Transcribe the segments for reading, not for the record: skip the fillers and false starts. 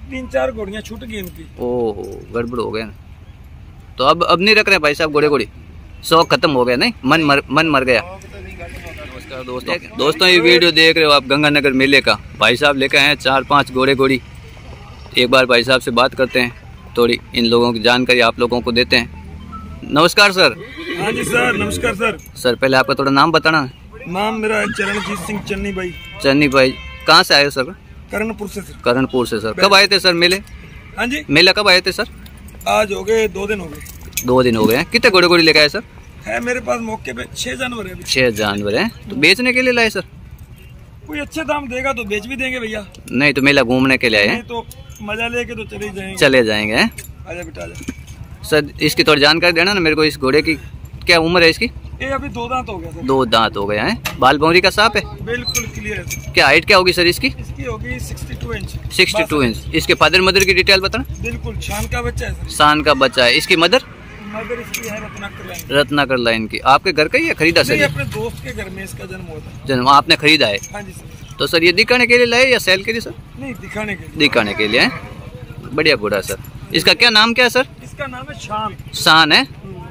3-4 घोड़ियाँ छूट गई इनकी। ओह गड़बड़ हो गया। तो अब नहीं रख रहे भाई साहब घोड़े घोड़ी, शौक खत्म हो गया, नहीं मन मर गया। नमस्कार दोस्तों ये वीडियो देख रहे हो आप गंगानगर मेले का। भाई साहब लेकर आए हैं 4-5 घोड़े घोड़ी। एक बार भाई साहब से बात करते हैं, थोड़ी इन लोगों की जानकारी आप लोगों को देते हैं। नमस्कार सर। हाँ जी सर, नमस्कार सर। सर पहले आपका थोड़ा नाम बताना। नाम मेरा है चरणजीत सिंह चन्नी भाई। चन्नी भाई कहाँ से आए हो सर? करणपुर से सर। करणपुर से सर। कब आए थे सर मेले? हाँ जी, मेला कब आए थे सर? आज हो गए 2 दिन हो गए। 2 दिन हो गए हैं। कितने घोड़े घोड़ी लेके आए सर? है मेरे पास मौके पे 6 जानवर है। 6 जानवर हैं। तो बेचने के लिए लाए सर? कोई अच्छे दाम देगा तो बेच भी देंगे भैया, नहीं तो मेला घूमने के लिए आए हैं। तो मजा लेके तो चले जाएंगे। आजा बेटा आजा। सर इसकी थोड़ी जानकारी देना ना मेरे को, इस घोड़े की क्या उम्र है इसकी? ये अभी 2 दांत हो गया सर। 2 दांत हो गए हैं। बाल भौरी का सांप है? बिल्कुल क्लियर है। क्या हाइट क्या होगी सर इसकी? इसकी होगी 62 इंच। 62 इंच। इसके फादर मदर की डिटेल बताना। बिल्कुल शान का बच्चा है सर। शान का बच्चा है। इसकी मदर इसकी है रत्नाकर लाइन। रत्नाकर लाइन की। आपके घर का ही है, खरीदा सर? अपने दोस्त के घर में इसका जन्म हुआ था। जन्म आपने खरीदा है? हाँ जी सर। तो सर ये दिखाने के लिए लाए या सेल के लिए सर? नहीं, दिखाने के लिए। दिखाने के लिए है। बढ़िया घोड़ा सर। इसका क्या नाम क्या है सर? इसका नाम है शान। शान है।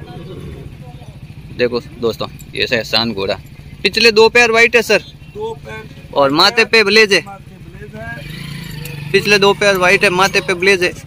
देखो दोस्तों ये है शान घोड़ा। पिछले 2 पैर वाइट है सर। 2 पैर और माथे पे ब्लेज है। पिछले 2 पैर वाइट है, माथे पे ब्लेज है।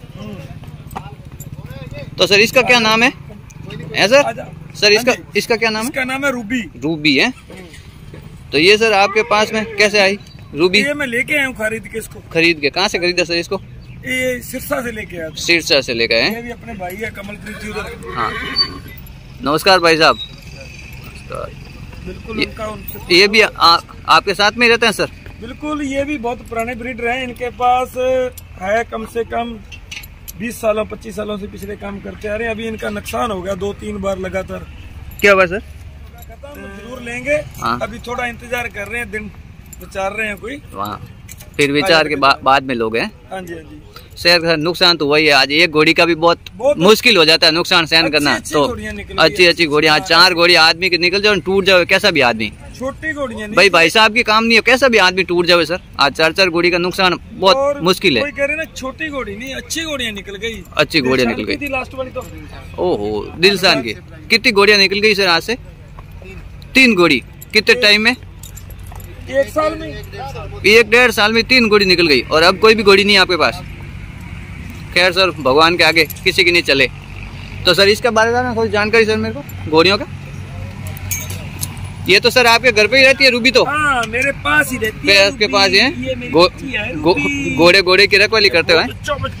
तो सर इसका क्या नाम है सर? सर इसका क्या नाम है? इसका नाम है रूबी। रूबी है। तो ये सर आपके पास में कैसे आई रूबी? ये मैं लेके आया हूँ खरीद के इसको। खरीद के? कहाँ से खरीदा सर इसको? ये सिरसा से लेके आया। सिरसा से लेके आए? ये भी अपने भाई है कमलप्रीत जी उधर। हाँ नमस्कार भाई साहब। बिल्कुल ये भी आपके साथ में ही रहते हैं सर? बिल्कुल, ये भी बहुत पुराने ब्रीडर हैं। इनके पास है कम से कम 20 सालों 25 सालों से पिछले काम करते आ रहे हैं। अभी इनका नुकसान हो गया 2-3 बार लगातार। क्या हुआ सर? जरूर लेंगे। हाँ। अभी थोड़ा इंतजार कर रहे हैं, दिन विचार रहे हैं कोई वहाँ, फिर विचार के बाद में लोग हैं। हाँ जी हाँ जी। शहर नुकसान तो वही है। आज एक घोड़ी का भी बहुत मुश्किल हो जाता है नुकसान सहन करना। तो अच्छी घोड़ियाँ, 4 घोड़ियाँ आदमी की निकल जाओ, टूट जाओ कैसा भी आदमी। छोटी घोड़ियाँ भाई साहब की काम नहीं है, कैसा भी आदमी टूट जावे सर। आज 4 घोड़ी का नुकसान बहुत मुश्किल है। कोई कह रहे ना छोटी घोड़ी नहीं, अच्छी घोड़ियाँ निकल गई। अच्छी घोड़ियाँ निकल गई लास्ट वाली तो। ओहो दिलशान की। कितनी घोड़ियाँ निकल गई सर आज से? 3 घोड़ी। कितने टाइम में? 1 साल में। 1-1.5 साल में 3 घोड़ी निकल गई। और अब कोई भी घोड़ी नहीं है आपके पास? खैर सर भगवान के आगे किसी की नहीं चले। तो सर इसके बारे में थोड़ी जानकारी सर मेरे को घोड़ियों का। ये तो सर आपके घर पे ही रहती है रूबी? तो हाँ, मेरे पास ही रहती है। आपके पास ही है? घोड़े की रखवाली करते हुए?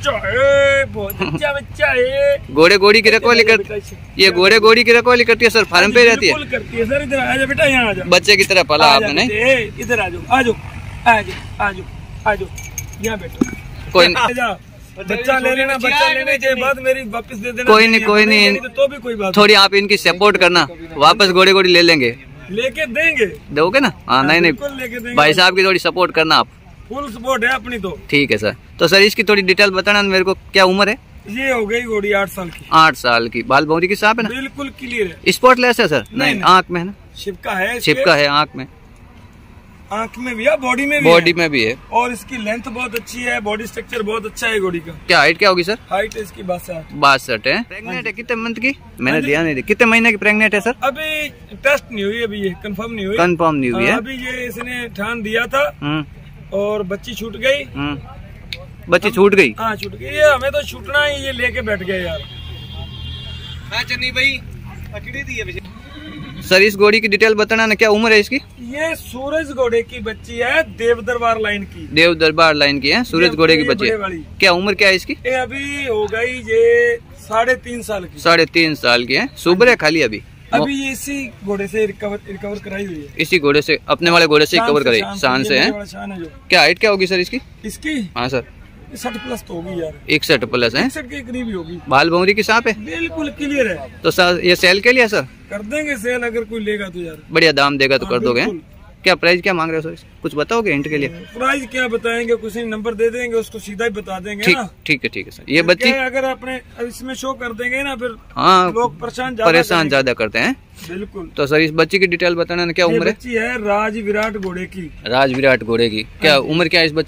घोड़े घोड़ी की रखवाली करते? ये घोड़ी की रखवाली करती है सर, फार्म पे रहती है? करती है सर। इधर आ जा बेटा, यहाँ आ जा। बच्चे की तरह पाला आपने? नहीं इधर आ जाओ, आ जाओ, आ जाओ, आ जाओ, आ जाओ, यहाँ बैठो। कोई बच्चा ले लेना, बच्चा लेने के बाद मेरी वापस दे देना। कोई नहीं तो भी कोई बात। थोड़ी आप इनकी सपोर्ट करना, वापस घोड़े ले लेंगे। लेके देंगे? दोगे ना? हाँ नहीं भाई साहब की थोड़ी सपोर्ट करना आप। फुल सपोर्ट है अपनी तो। ठीक है सर। तो सर इसकी थोड़ी डिटेल बताना मेरे को, क्या उम्र है? ये हो गई घोड़ी 8 साल की। 8 साल की। बाल भौरी की सांप है ना? बिल्कुल क्लियर है। स्पॉटलेस है सर? नहीं आँख में है ना? छिपका है। छिपका है आँख में? आँख में भी है, बॉडी में भी है। और इसकी लेंथ बहुत अच्छी है, बॉडी स्ट्रक्चर बहुत अच्छा है घोड़ी का। क्या हाइट क्या होगी सर? हाइट है इसकी 62 है। प्रेग्नेंट है? कितने मंथ की? मैंने ध्यान नहीं दिया। कितने महीने की प्रेग्नेंट है सर? अभी टेस्ट नहीं हुई, अभी ये कंफर्म नहीं हुई। कंफर्म नहीं हुई है अभी ये इसने ठान दिया था और बच्ची छूट गई। बच्ची छूट गई? हाँ छूट गई। ये हमें तो छूटना ही, ये लेके बैठ गए यार। चन्नी भाई पकड़ी दी है। सर इस घोड़ी की डिटेल बताना ना, क्या उम्र है इसकी? ये सूरज घोड़े की बच्ची है, देव दरबार लाइन की। देव दरबार लाइन की है, सूरज घोड़े की बच्ची है। क्या उम्र क्या है इसकी? ये अभी हो गई ये 3.5 साल की। 3.5 साल की है। सुबर है खाली अभी? ये इसी घोड़े से रिकवर कराई हुई है। इसी घोड़े से, अपने वाले घोड़े से रिकवर कराई? शान से है। क्या हाइट क्या होगी सर इसकी? इसकी हाँ सर 61 प्लस तो होगी यार। 61 प्लस है? 61 के करीब ही होगी। बाल भौरी की सांप है? बिल्कुल क्लियर है। तो सर ये सेल के लिए सर? कर देंगे सेल, अगर कोई लेगा तो यार। बढ़िया दाम देगा तो कर दोगे? क्या प्राइस क्या मांग रहे हो सर? कुछ बताओगे हिंट के लिए? प्राइस क्या बताएंगे, कुछ नंबर दे देंगे, उसको सीधा ही बता देंगे ना। ठीक है सर। ये बच्ची अगर अपने इसमें शो कर देंगे ना, फिर हाँ लोग परेशान ज्यादा करते हैं। बिल्कुल। तो सर इस बच्ची की डिटेल बताना ना, क्या उम्र है? बच्ची है राज विराट घोड़े की। राज विराट घोड़े की। क्या उम्र क्या है इस बच्चे की?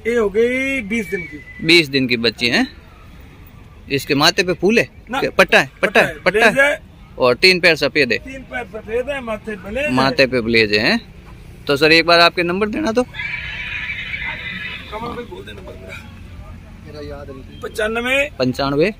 ये हो गई 20 दिन की। 20 दिन की बच्ची है। इसके माथे पे फूल है, पट्टा है, पट्टा है और 3 पैर सफेद है। 3 पैर सफेद है, माथे पे ब्लेज है। तो सर एक बार आपके नंबर देना तो। कमल भाई बोल दे नंबर मेरा 95 493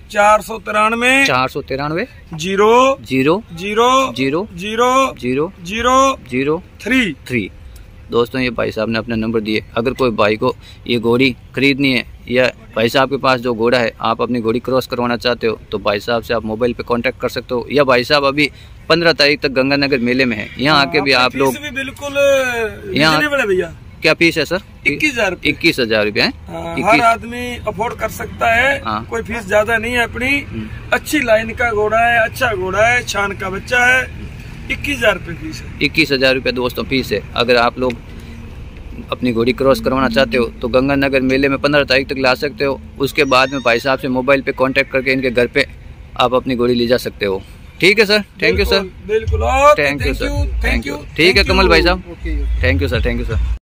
493 0 0 0 0 0 3। दोस्तों ये भाई साहब ने अपना नंबर दिए। अगर कोई भाई को ये घोड़ी खरीदनी है या भाई साहब के पास जो घोड़ा है आप अपनी घोड़ी क्रॉस करवाना चाहते हो तो भाई साहब से आप मोबाइल पे कांटेक्ट कर सकते हो। या भाई साहब अभी 15 तारीख तक गंगानगर मेले में है, यहाँ आके भी आप लोग बिल्कुल यहाँ भैया। क्या फीस है सर? 21,000 रुपये। हर आदमी अफोर्ड कर सकता है। कोई फीस ज्यादा नहीं है अपनी। अच्छी लाइन का घोड़ा है, अच्छा घोड़ा है, छान का बच्चा है। 21,000 रुपये फीस है। 21,000 रुपये दोस्तों फीस है। अगर आप लोग अपनी घोड़ी क्रॉस करवाना चाहते हो तो गंगानगर मेले में 15 तारीख तक ला सकते हो। उसके बाद में भाई साहब से मोबाइल पे कांटेक्ट करके इनके घर पे आप अपनी घोड़ी ले जा सकते हो। ठीक है सर, थैंक यू सर। बिल्कुल, thank you sir, thank you. ठीक है कमल भाई साहब, thank you sir, thank you sir.